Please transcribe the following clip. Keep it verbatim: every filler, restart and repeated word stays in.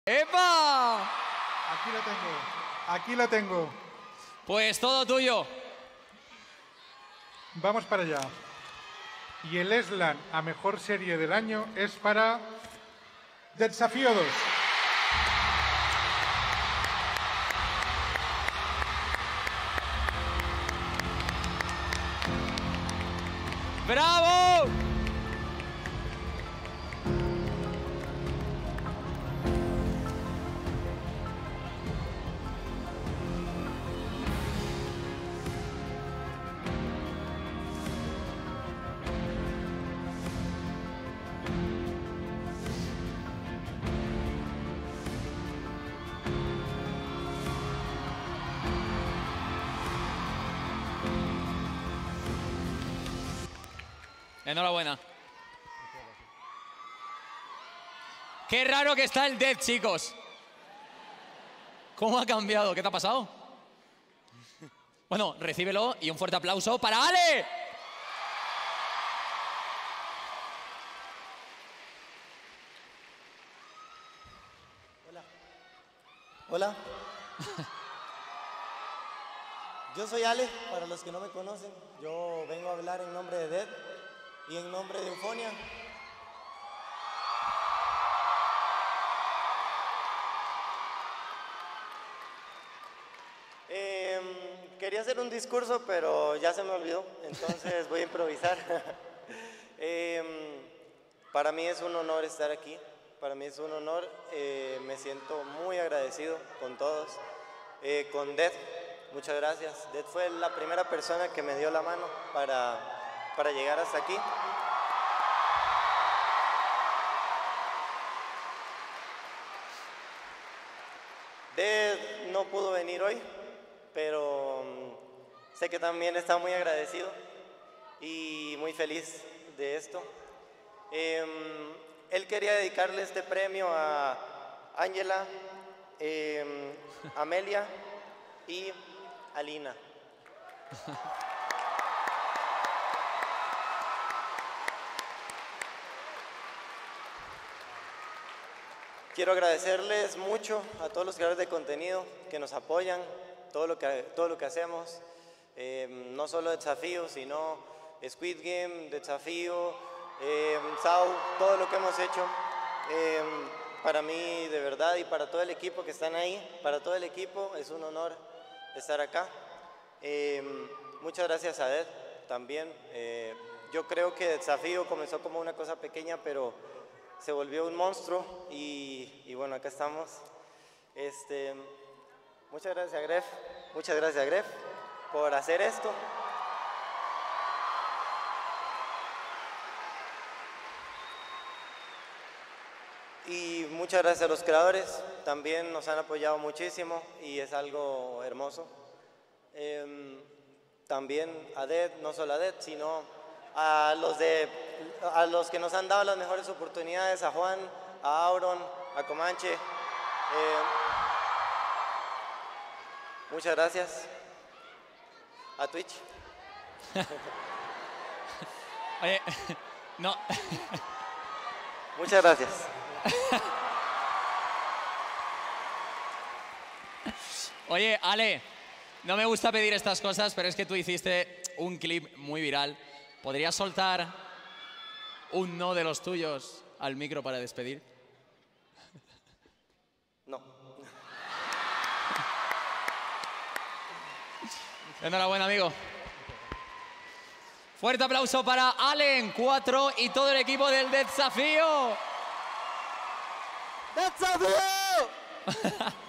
¡Epa! Aquí lo tengo. Aquí lo tengo. Pues todo tuyo. Vamos para allá. Y el Slam a mejor serie del año es para Desafío dos. ¡Bravo! Enhorabuena. Qué raro que está el Dead, chicos. ¿Cómo ha cambiado? ¿Qué te ha pasado? Bueno, recíbelo y un fuerte aplauso para Ale. Hola. Hola. Yo soy Ale, para los que no me conocen. Yo vengo a hablar en nombre de Dead y en nombre de Eufonia. Eh, quería hacer un discurso, pero ya se me olvidó, entonces voy a improvisar. eh, para mí es un honor estar aquí, para mí es un honor, eh, me siento muy agradecido con todos, eh, con Dead, muchas gracias. Dead fue la primera persona que me dio la mano para, para llegar hasta aquí. Dead no pudo venir hoy, pero um, sé que también está muy agradecido y muy feliz de esto. Eh, él quería dedicarle este premio a Ángela, eh, Amelia y Alina. Quiero agradecerles mucho a todos los creadores de contenido que nos apoyan, todo lo que, todo lo que hacemos, eh, no solo Desafío, sino Squid Game, Desafío, eh, Sau, todo lo que hemos hecho. Eh, para mí, de verdad, y para todo el equipo que están ahí, para todo el equipo, es un honor estar acá. Eh, muchas gracias a Ed también. Eh, yo creo que Desafío comenzó como una cosa pequeña, pero se volvió un monstruo y, y bueno, acá estamos. Este, muchas gracias a Gref, muchas gracias a Gref por hacer esto. Y muchas gracias a los creadores, también nos han apoyado muchísimo y es algo hermoso. Eh, también a Dead, no solo a Dead, sino a los, de, a los que nos han dado las mejores oportunidades, a Juan, a Auron, a Comanche. Eh, muchas gracias. A Twitch. Oye, no. Muchas gracias. Oye, Ale, no me gusta pedir estas cosas, pero es que tú hiciste un clip muy viral. ¿Podrías soltar un no de los tuyos al micro para despedir? No. Enhorabuena, amigo. Fuerte aplauso para Allen, cuatro y todo el equipo del Desafío. ¡Desafío!